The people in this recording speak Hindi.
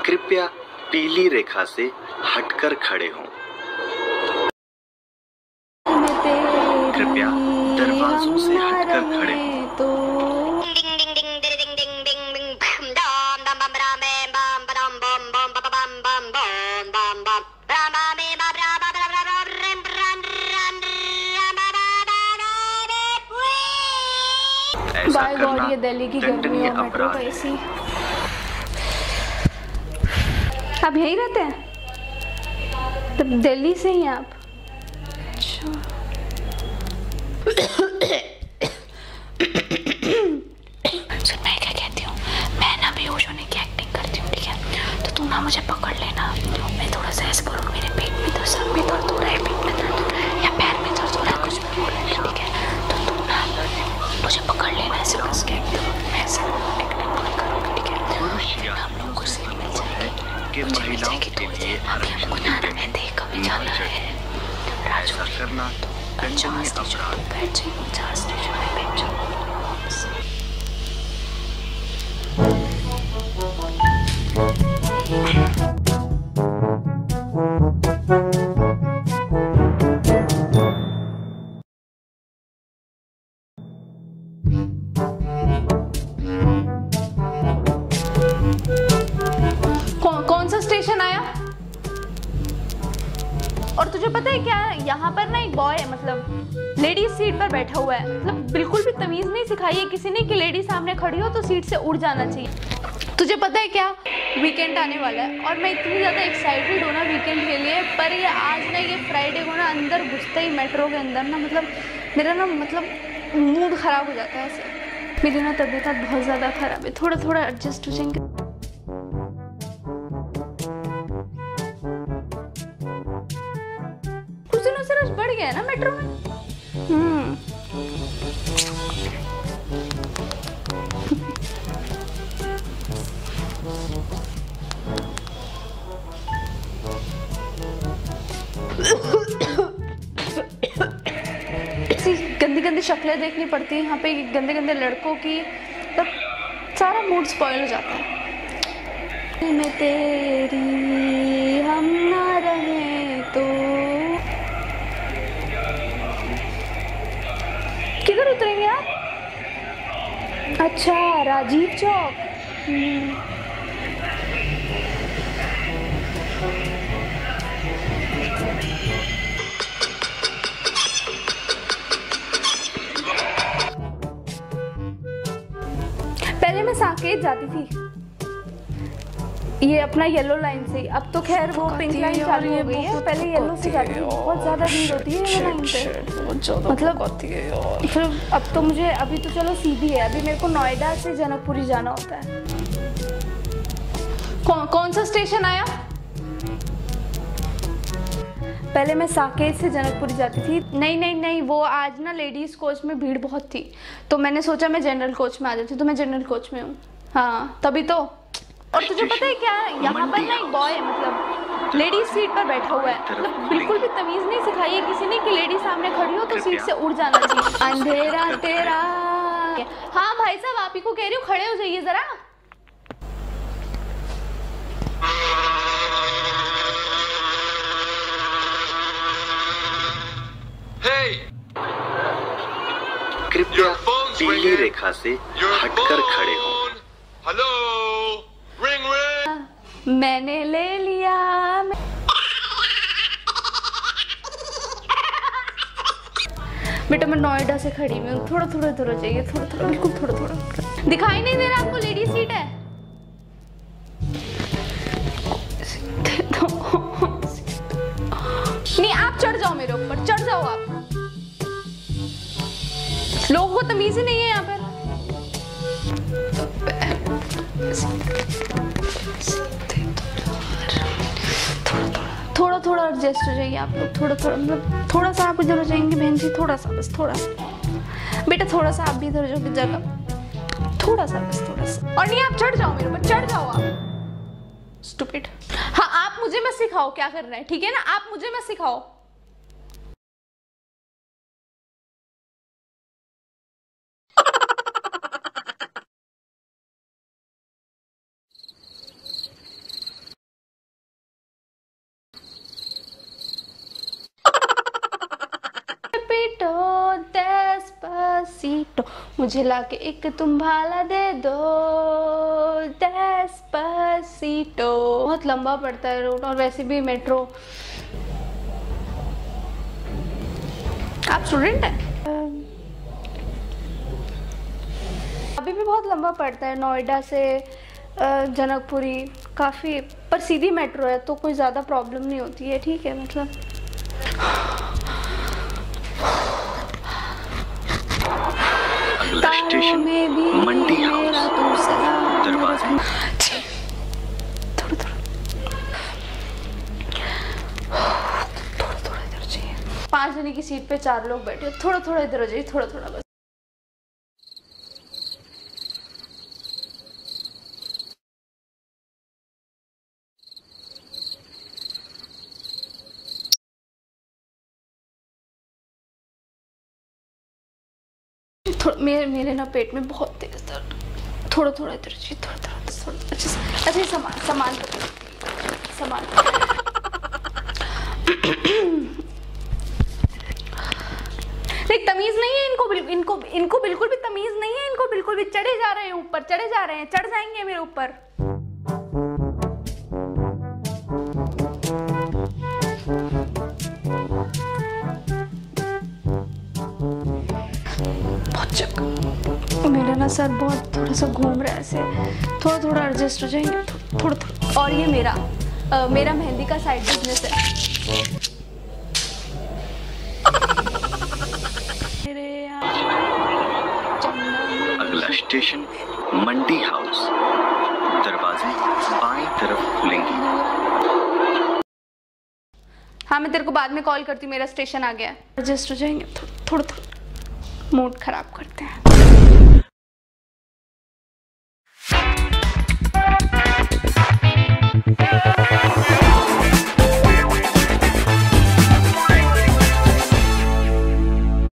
कृपया पीली रेखा से हटकर खड़े हों। कृपया दरवाजों से हटकर खड़े हों। बाय गॉड, ये दिल्ली की गर्मी और मेट्रो का एसी। आप यहीं रहते हैं? तब दिल्ली से ही आप? अच्छा। सुन, मैं क्या कहती हूँ, मैं ना बेहोश होने की एक्टिंग करती हूँ, ठीक है? तो तू ना मुझे पकड़ लेना, मैं थोड़ा सा ऐसे बोलूँ, मेरे पेट में दर्द, सर में दर्द हो रहा है, पेट में दर्द या पैर में दर्द हो रहा है, कुछ भी बोलूँगी, ठीक है? तो तू ना मुझे पकड़ लेना ऐसे कस के, मैं ऐसे एक्टिंग पूरी करूँगी, ठीक है? हम लोग को सीट मिल जाएगी, मुझे मिल जाएगी, तो अभी हमको जाना है, देख कभी जाना है राजू करना, तो 4 स्टेशन पे बैठ जाइए, 4 स्टेशन पे बैठ जाओ। कौन सा स्टेशन आया? और तुझे पता है क्या, यहाँ पर ना एक बॉय है, मतलब लेडीज सीट पर बैठा हुआ है, मतलब बिल्कुल भी तमीज नहीं सिखाई है किसी ने कि लेडी सामने खड़ी हो तो सीट से उड़ जाना चाहिए। तुझे पता है क्या, वीकेंड आने वाला है और मैं इतनी ज़्यादा एक्साइटेड हूँ ना वीकेंड के लिए, पर ये आज ना, ये फ्राइडे को ना अंदर घुसते ही मेट्रो के अंदर ना, मतलब मेरा ना, मतलब मूड ख़राब हो जाता है ऐसे। मेरी ना तबीयत बहुत ज़्यादा ख़राब है, थोड़ा थोड़ा एडजस्ट हो जाएंगे। कुछ दिनों से रश बढ़ गया है ना मेट्रो में। गंदी गंदी शक्लें देखनी पड़ती है यहाँ पे, गंदे गंदे लड़कों की, तब सारा मूड स्पॉइल हो जाता है। मैं तेरी हम ना रहे तो। किधर उतरेंगे आप? अच्छा, राजीव चौक। पहले मैं साकेत जाती थी ये अपना येलो लाइन से, अब तो खैर वो पिंक लाइन चालू हो गई है, पहले येलो से जाती थी, बहुत ज़्यादा भीड़ होती है ये लाइन पे, मतलब फिर अब तो मुझे, अभी तो चलो सीधी है, अभी मेरे को नोएडा से जनकपुरी जाना होता है। कौन सा स्टेशन आया? पहले मैं साकेत से जनकपुरी जाती थी। नहीं, वो आज ना लेडीज़ कोच में भीड़ बहुत थी, तो मैंने सोचा मैं जनरल कोच में आ जाती, तो मैं जनरल कोच में हूँ। हाँ, तभी तो। और तुझे पता है क्या, यहाँ पर ना एक बॉय है, मतलब लेडीज सीट पर बैठा हुआ है, मतलब बिल्कुल भी तमीज नहीं सिखाई है किसी ने कि लेडी सामने खड़ी हो तो सीट से उड़ जाना चाहिए। अंधेरा तेरा। हाँ भाई साहब, आप ही को कह रही हूँ, खड़े हो जाइए जरा। कृपया पीली रेखा से हटकर खड़े हों। Hello, ring ring. मैंने ले लिया। बेटा मैं नोएडा से खड़ी हुई हूँ, थोड़ा थोड़ा दूर चाहिए, थोड़ा थोड़ा, बिल्कुल थोड़ा थोड़ा। दिखाई नहीं दे रहा आपको लेडी सीट है? नहीं, आप चढ़ जाओ मेरे ऊपर, चढ़ जाओ आप। लोगों को तमीज ही नहीं है यहाँ पर। थोड़ा थोड़ा एडजस्ट हो जाइए आप लोग, थोड़ा थोड़ा, मतलब थोड़ा सा आप इधर हो जाएंगे बहन जी, थोड़ा सा, बस थोड़ा सा। बेटा थोड़ा सा आप भी इधर हो जाओगे जगह, थोड़ा सा, बस थोड़ा सा। और नहीं, आप चढ़ जाओ मेरे ऊपर, चढ़ जाओ आप। स्टूपिड। हाँ, आप मुझे मत सिखाओ क्या करना है, ठीक है ना? आप मुझे मत सिखाओ। मुझे लाके एक तुम्बाला दे दो डेस्पासितो। बहुत लंबा पड़ता है रूट, और वैसे भी मेट्रो। आप स्टूडेंट हैं? अभी भी बहुत लंबा पड़ता है, नोएडा से जनकपुरी काफ़ी, पर सीधी मेट्रो है तो कोई ज़्यादा प्रॉब्लम नहीं होती है। ठीक है, मतलब अगला स्टेशन मंडी हाउस, दरवाजे। थोड़ा इधर चाहिए। 5 जने की सीट पे 4 लोग बैठे, थोड़ा इधर हो जाइए, थोड़ा बस। मेरे ना पेट में बहुत तेज दर्द। थोड़ा इधर चाहिए, थोड़ा अच्छा सामान नहीं, तमीज नहीं है इनको बिल्कुल भी तमीज नहीं है इनको बिल्कुल भी। चढ़े जा रहे हैं ऊपर, चढ़े जा रहे हैं, चढ़ जाएंगे मेरे ऊपर। मेरा ना सर बहुत थोड़ा सा घूम रहा है ऐसे, थोड़ा एडजस्ट हो जाएंगे, थोड़ा। और ये मेरा मेहंदी का साइड बिजनेस है। अगला स्टेशन मंडी हाउस, दरवाजे बाईं तरफ खुलेंगे। हाँ, मैं तेरे को बाद में कॉल करती हूँ, मेरा स्टेशन आ गया है। एडजस्ट हो जाएंगे, थोड़ा मूड खराब करते हैं।